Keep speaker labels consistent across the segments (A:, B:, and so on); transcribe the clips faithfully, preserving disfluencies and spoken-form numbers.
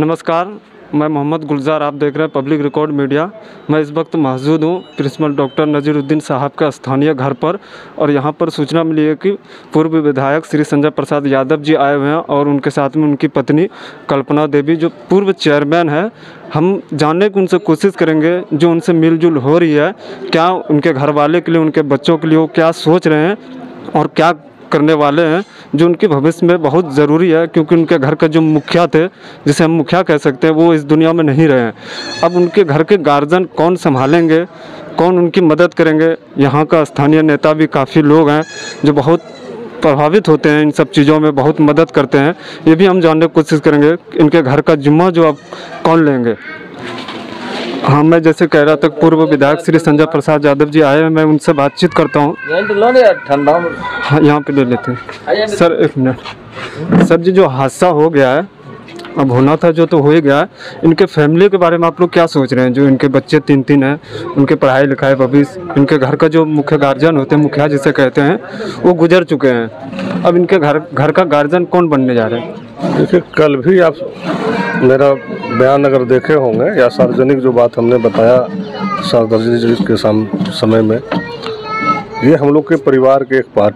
A: नमस्कार, मैं मोहम्मद गुलजार, आप देख रहे हैं पब्लिक रिकॉर्ड मीडिया। मैं इस वक्त मौजूद हूँ प्रिंसिपल डॉक्टर नजीरुद्दीन साहब का स्थानीय घर पर, और यहाँ पर सूचना मिली है कि पूर्व विधायक श्री संजय प्रसाद यादव जी आए हुए हैं और उनके साथ में उनकी पत्नी कल्पना देवी जो पूर्व चेयरमैन है। हम जानने की उनसे कोशिश करेंगे जो उनसे मिलजुल हो रही है, क्या उनके घर वाले के लिए, उनके बच्चों के लिए वो क्या सोच रहे हैं और क्या करने वाले हैं, जो उनके भविष्य में बहुत ज़रूरी है, क्योंकि उनके घर का जो मुखिया थे, जिसे हम मुखिया कह सकते हैं, वो इस दुनिया में नहीं रहे हैं। अब उनके घर के गार्जियन कौन संभालेंगे, कौन उनकी मदद करेंगे? यहाँ का स्थानीय नेता भी काफ़ी लोग हैं जो बहुत प्रभावित होते हैं इन सब चीज़ों में, बहुत मदद करते हैं। ये भी हम जानने की कोशिश करेंगे इनके घर का जिम्मा जो अब कौन लेंगे। हाँ, मैं जैसे कह रहा था, पूर्व विधायक श्री संजय प्रसाद यादव जी आए हैं, मैं उनसे बातचीत करता हूँ। हाँ, यहाँ पे ले लेते हैं। सर एक मिनट। सर जी, जो हादसा हो गया है, अब होना था जो तो हो ही गया है, इनके फैमिली के बारे में आप लोग क्या सोच रहे हैं? जो इनके बच्चे तीन तीन हैं, उनके पढ़ाई लिखाई भविष्य, इनके घर का जो मुख्य गार्जियन होते हैं, मुखिया जिसे कहते हैं, वो गुजर चुके हैं। अब इनके घर घर का गार्जियन कौन बनने जा रहे हैं?
B: देखिए, कल भी आप मेरा बयान अगर देखे होंगे या सार्वजनिक जो बात हमने बताया सार्वजनिक के समय में, ये हम लोग के परिवार के एक पार्ट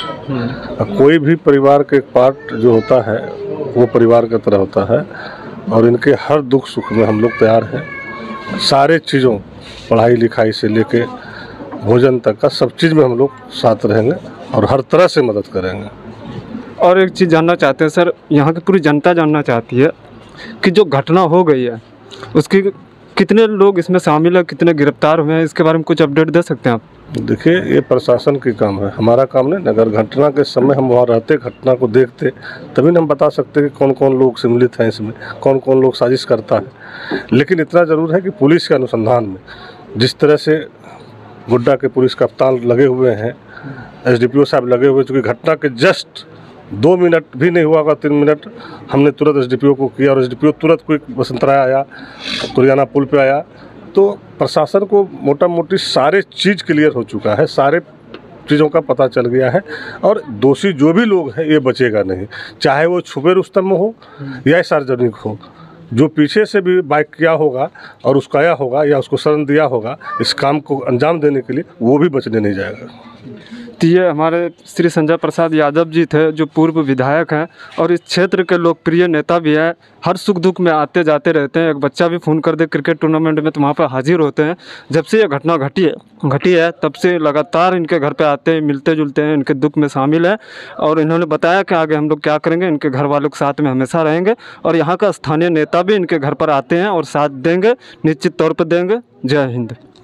B: है। कोई भी परिवार के एक पार्ट जो होता है वो परिवार की तरह होता है, और इनके हर दुख सुख में हम लोग तैयार हैं। सारे चीज़ों, पढ़ाई लिखाई से लेके भोजन तक का सब चीज़ में हम लोग साथ रहेंगे और हर तरह से मदद करेंगे।
A: और एक चीज़ जानना चाहते हैं सर, यहाँ की पूरी जनता जानना चाहती है कि जो घटना हो गई है उसकी कितने लोग इसमें शामिल है, कितने गिरफ्तार हुए हैं, इसके बारे में कुछ अपडेट दे सकते हैं आप?
B: देखिए, ये प्रशासन की काम है, हमारा काम नहीं। अगर घटना के समय हम वहाँ रहते, घटना को देखते, तभी ना हम बता सकते कि कौन कौन लोग सम्मिलित हैं इसमें, कौन कौन लोग साजिश करता है। लेकिन इतना ज़रूर है कि पुलिस के अनुसंधान में जिस तरह से गोड्डा के पुलिस कप्तान लगे हुए हैं, एस डी पी ओ साहब लगे हुए, चूँकि घटना के जस्ट दो मिनट भी नहीं हुआ होगा, तीन मिनट हमने तुरंत एस डी पी ओ को किया और एस डी पी ओ तुरंत कोई बसंतराय आया, कुरियाना पुल पे आया। तो प्रशासन को मोटा मोटी सारे चीज़ क्लियर हो चुका है, सारे चीज़ों का पता चल गया है, और दोषी जो भी लोग हैं ये बचेगा नहीं, चाहे वो छुपे रुस्तम में हो या सार्वजनिक हो। जो पीछे से भी बाइक किया होगा और उसका आया होगा या उसको शरण दिया होगा इस काम को अंजाम देने के लिए, वो भी बचने नहीं जाएगा।
A: तो ये हमारे श्री संजय प्रसाद यादव जी थे जो पूर्व विधायक हैं और इस क्षेत्र के लोकप्रिय नेता भी हैं। हर सुख दुख में आते जाते रहते हैं। एक बच्चा भी फ़ोन कर दे क्रिकेट टूर्नामेंट में तो वहाँ पर हाजिर होते हैं। जब से ये घटना घटी है घटी है तब से लगातार इनके घर पे आते हैं, मिलते जुलते हैं, इनके दुख में शामिल हैं। और इन्होंने बताया कि आगे हम लोग क्या करेंगे, इनके घर वालों के साथ में हमेशा रहेंगे। और यहाँ का स्थानीय नेता भी इनके घर पर आते हैं और साथ देंगे, निश्चित तौर पर देंगे। जय हिंद।